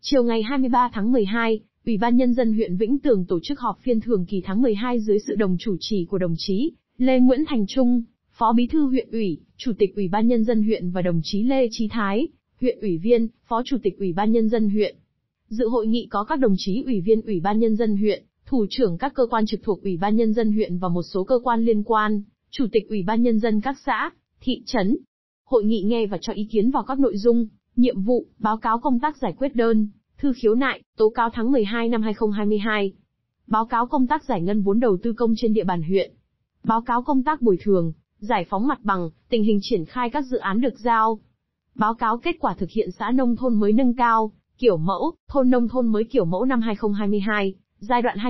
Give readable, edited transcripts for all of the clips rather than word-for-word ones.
Chiều ngày 23 tháng 12, Ủy ban Nhân dân huyện Vĩnh Tường tổ chức họp phiên thường kỳ tháng 12 dưới sự đồng chủ trì của đồng chí Lê Nguyễn Thành Trung, Phó Bí thư huyện ủy, Chủ tịch Ủy ban Nhân dân huyện và đồng chí Lê Chí Thái, huyện ủy viên, Phó Chủ tịch Ủy ban Nhân dân huyện. Dự hội nghị có các đồng chí Ủy viên Ủy ban Nhân dân huyện, Thủ trưởng các cơ quan trực thuộc Ủy ban Nhân dân huyện và một số cơ quan liên quan, Chủ tịch Ủy ban Nhân dân các xã, thị trấn. Hội nghị nghe và cho ý kiến vào các nội dung, nhiệm vụ, báo cáo công tác giải quyết đơn, thư khiếu nại, tố cáo tháng 12 năm 2022. Báo cáo công tác giải ngân vốn đầu tư công trên địa bàn huyện. Báo cáo công tác bồi thường, giải phóng mặt bằng, tình hình triển khai các dự án được giao. Báo cáo kết quả thực hiện xã nông thôn mới nâng cao, kiểu mẫu, thôn nông thôn mới kiểu mẫu năm 2022, giai đoạn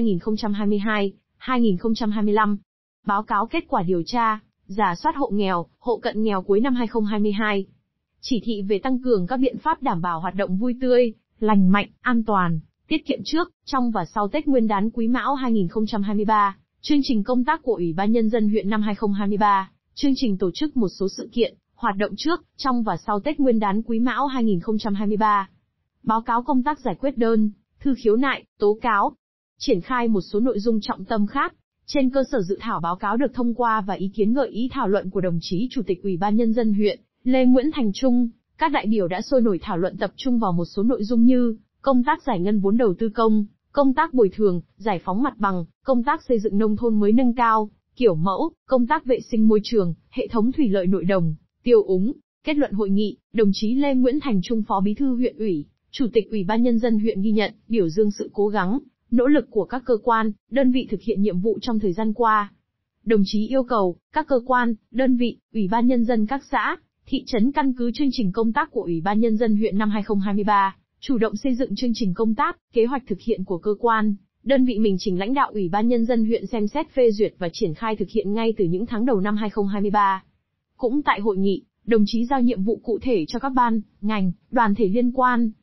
2022-2025. Báo cáo kết quả điều tra, rà soát hộ nghèo, hộ cận nghèo cuối năm 2022. Chỉ thị về tăng cường các biện pháp đảm bảo hoạt động vui tươi, lành mạnh, an toàn, tiết kiệm trước, trong và sau Tết Nguyên đán Quý Mão 2023. Chương trình công tác của Ủy ban Nhân dân huyện năm 2023. Chương trình tổ chức một số sự kiện, hoạt động trước, trong và sau Tết Nguyên đán Quý Mão 2023. Báo cáo công tác giải quyết đơn, thư khiếu nại, tố cáo. Triển khai một số nội dung trọng tâm khác. Trên cơ sở dự thảo báo cáo được thông qua và ý kiến gợi ý thảo luận của đồng chí Chủ tịch Ủy ban Nhân dân huyện, Lê Nguyễn Thành Trung, các đại biểu đã sôi nổi thảo luận tập trung vào một số nội dung như công tác giải ngân vốn đầu tư công, công tác bồi thường, giải phóng mặt bằng, công tác xây dựng nông thôn mới nâng cao, kiểu mẫu, công tác vệ sinh môi trường, hệ thống thủy lợi nội đồng, tiêu úng. Kết luận hội nghị, đồng chí Lê Nguyễn Thành Trung, Phó Bí thư huyện ủy, Chủ tịch Ủy ban Nhân dân huyện ghi nhận, biểu dương sự cố gắng, nỗ lực của các cơ quan, đơn vị thực hiện nhiệm vụ trong thời gian qua. Đồng chí yêu cầu, các cơ quan, đơn vị, Ủy ban Nhân dân các xã, thị trấn căn cứ chương trình công tác của Ủy ban Nhân dân huyện năm 2023, chủ động xây dựng chương trình công tác, kế hoạch thực hiện của cơ quan, đơn vị mình trình lãnh đạo Ủy ban Nhân dân huyện xem xét phê duyệt và triển khai thực hiện ngay từ những tháng đầu năm 2023. Cũng tại hội nghị, đồng chí giao nhiệm vụ cụ thể cho các ban, ngành, đoàn thể liên quan,